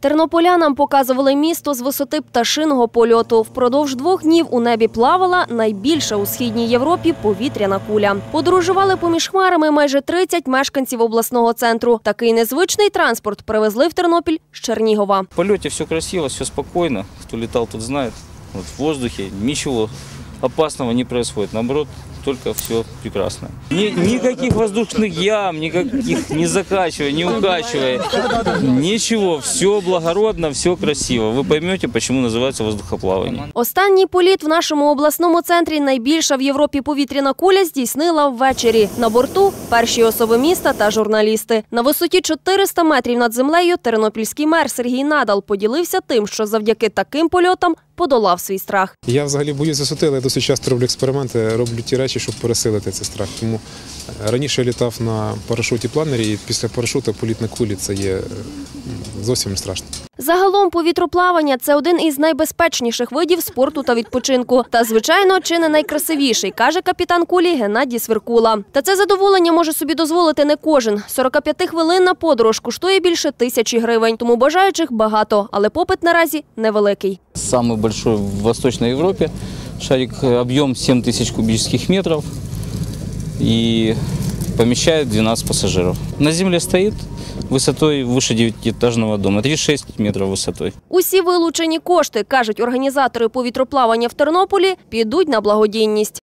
Тернополянам показували місто з висоти пташиного польоту. Впродовж 2 днів у небі плавала найбільша у Східній Європі повітряна куля. Подорожували поміж хмарами майже 30 мешканців обласного центру. Такий незвичний транспорт привезли в Тернопіль з Чернігова. В польоте все красиво, все спокойно. Кто летал, тот знает. Вот в воздухе ничего опасного не происходит. Наоборот, только все прекрасно. Никаких воздушных ям, никаких не закачивай, не укачивай. Ничего, все благородно, все красиво. Вы поймете, почему называется воздухоплавание. Останній політ в нашому обласному центрі найбільша в Європі повітряна куля здійснила ввечері. На борту – перші особи міста та журналісти. На висоті 400 метрів над землею тернопільський мер Сергій Надал поділився тим, що завдяки таким польотам подолав свій страх. Я взагалі боюсь висоти, але я досить часто роблю експерименти, роблю ті речі, щоб пересилити цей страх. Тому раніше я літав на парашуті-планері, і після парашута політ на кулі – це є зовсім не страшно. Загалом повітроплавання – це один із найбезпечніших видів спорту та відпочинку. Та, звичайно, чи не найкрасивіший, каже капітан кулі Геннадій Сверкула. Та це задоволення може собі дозволити не кожен. 45-хвилинна подорож коштує більше 1000 гривень. Тому бажаючих багато, але попит наразі невеликий. Самый большой в Восточной Европе. Шарик объем 7000 кубических метров и помещает 12 пассажиров. На земле стоит высотой выше 9-этажного дома, 36 метров высотой. Усі вилучені кошти, кажуть організатори повітроплавання в Тернополі, підуть на благодійність.